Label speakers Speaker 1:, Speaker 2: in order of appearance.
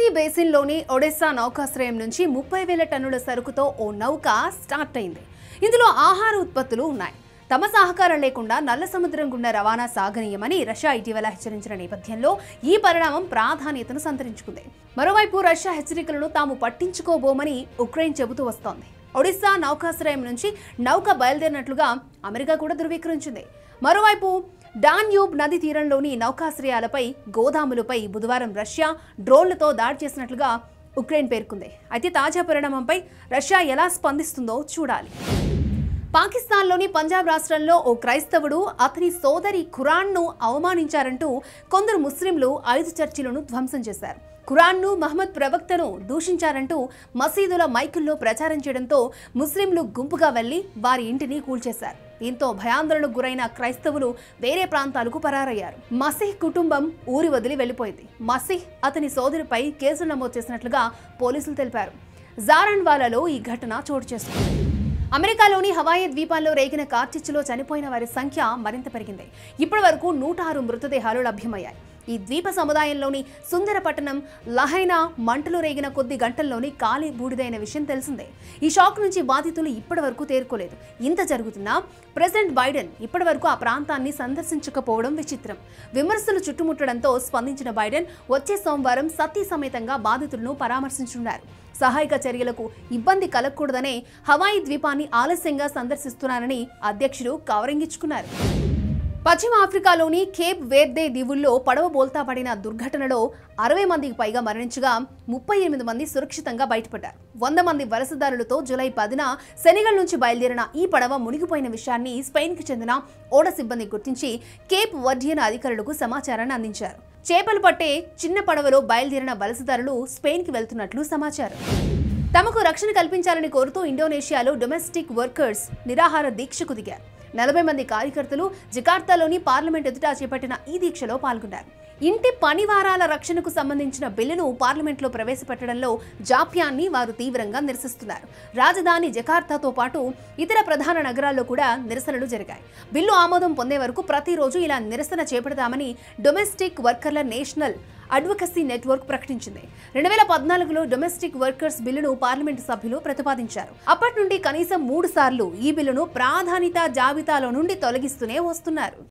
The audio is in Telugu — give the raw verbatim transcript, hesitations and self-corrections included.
Speaker 1: బేసిన్లోని ఒడెస్సా నౌకాశ్రయం నుంచి ముప్పై వేల టన్నుల సరుకుతో ఓ నౌక స్టార్ట్ అయింది. ఇందులో ఆహార ఉత్పత్తులు ఉన్నాయి. తమ సహకారం లేకుండా నల్ల సముద్రం గుండా రవాణా సాగనీయమని రష్యా ఇటీవల హెచ్చరించిన నేపథ్యంలో ఈ పరిణామం ప్రాధాన్యతను సంతరించుకుంది. మరోవైపు రష్యా హెచ్చరికలను తాము పట్టించుకోబోమని ఉక్రెయిన్ చెబుతూ వస్తోంది. ఒడిశా నౌకాశ్రయం నుంచి నౌక బయలుదేరినట్లుగా అమెరికా కూడా ధృవీకరించింది. మరోవైపు డాన్యూబ్ నది తీరంలోని నౌకాశ్రయాలపై, గోదాములపై బుధవారం రష్యా డ్రోన్లతో దాడి చేసినట్లుగా ఉక్రెయిన్ పేర్కొంది. అయితే తాజా పరిణామంపై రష్యా ఎలా స్పందిస్తుందో చూడాలి. పాకిస్తాన్లోని పంజాబ్ రాష్ట్రంలో ఓ క్రైస్తవుడు అతని సోదరి ఖురాన్ను అవమానించారంటూ కొందరు ముస్లింలు ఐదు చర్చిలను ధ్వంసం చేశారు. ఖురాన్ను, మహమ్మద్ ప్రవక్తను దూషించారంటూ మసీదుల మైకుల్లో ప్రచారం చేయడంతో ముస్లింలు గుంపుగా వెళ్లి వారి ఇంటిని కూల్చేశారు. దీంతో భయాందోళనకు గురైన క్రైస్తవులు వేరే ప్రాంతాలకు పరారయ్యారు. మసీహ్ కుటుంబం ఊరి వదిలి వెళ్లిపోయింది. మసీహ్ అతని సోదరిపై కేసులు నమోదు చేసినట్లుగా పోలీసులు తెలిపారు. జారన్వాలాలో ఈ ఘటన చోటు చేసుకుంది. అమెరికాలోని హవాయి ద్వీపాల్లో రేగిన కార్చిచ్చులో చనిపోయిన వారి సంఖ్య మరింత పెరిగింది. ఇప్పటి వరకు నూట ఆరు మృతదేహాలు లభ్యమయ్యాయి. ఈ ద్వీప సముదాయంలోని సుందర పట్టణం లహైనా మంటలు రేగిన కొద్ది గంటల్లోని కాలి బూడిదైన విషయం తెలిసిందే. ఈ షాక్ నుంచి బాధితులు ఇప్పటి వరకు తేరుకోలేదు. ఇంత జరుగుతున్నా ప్రెసిడెంట్ బైడెన్ ఇప్పటి వరకు ఆ ప్రాంతాన్ని సందర్శించకపోవడం విచిత్రం. విమర్శలు చుట్టుముట్టడంతో స్పందించిన బైడెన్ వచ్చే సోమవారం సతీ సమేతంగా బాధితులను పరామర్శించనున్నారు. సహాయక చర్యలకు ఇబ్బంది కలగకూడదనే హవాయి ద్వీపాన్ని ఆలస్యంగా సందర్శిస్తున్నారని అధ్యక్షుడు కవరింగిచ్చుకున్నారు. పశ్చిమ ఆఫ్రికాలోని కేప్ వేర్దే దీవుల్లో పడవ బోల్తా పడిన దుర్ఘటనలో అరవై మందికి పైగా మరణించగా ముప్పై ఎనిమిది మంది సురక్షితంగా బయటపడ్డారు. వంద మంది వలసదారులతో జూలై పదిన సెనెగల్ నుంచి బయలుదేరిన ఈ పడవ మునిగిపోయిన విషయాన్ని స్పెయిన్కి చెందిన ఓడ సిబ్బంది గుర్తించి కేప్ వర్డియన్ అధికారులకు సమాచారాన్ని అందించారు. చేపలు పట్టే చిన్న పడవలో బయలుదేరిన వలసదారులు స్పెయిన్కి వెళ్తున్నట్లు సమాచారం. తమకు రక్షణ కల్పించాలని కోరుతూ ఇండోనేషియాలో డొమెస్టిక్ వర్కర్స్ నిరాహార దీక్షకు దిగారు. నలభై మంది కార్యకర్తలు జకార్తాలోని పార్లమెంట్ ఎదుట చేపట్టిన ఈ దీక్షలో పాల్గొన్నారు. ఇంటి పనివారాల రక్షణకు సంబంధించిన బిల్లును పార్లమెంట్లో ప్రవేశపెట్టడంలో జాప్యాన్ని వారు తీవ్రంగా నిరసిస్తున్నారు. రాజధాని జకార్తాతో పాటు ఇతర ప్రధాన నగరాల్లో కూడా నిరసనలు జరిగాయి. బిల్లు ఆమోదం పొందే వరకు ప్రతిరోజు ఇలా నిరసన చేపడతామని డొమెస్టిక్ వర్కర్ల నేషనల్ అడ్వకసీ నెట్వర్క్ ప్రకటించింది. రెండు వేల పద్నాలుగులో డొమెస్టిక్ వర్కర్స్ బిల్లును పార్లమెంటు సభ్యులు ప్రతిపాదించారు. అప్పటి నుండి కనీసం మూడు సార్లు ఈ బిల్లును ప్రాధాన్యత జాబితాలో నుండి తొలగిస్తూనే వస్తున్నారు.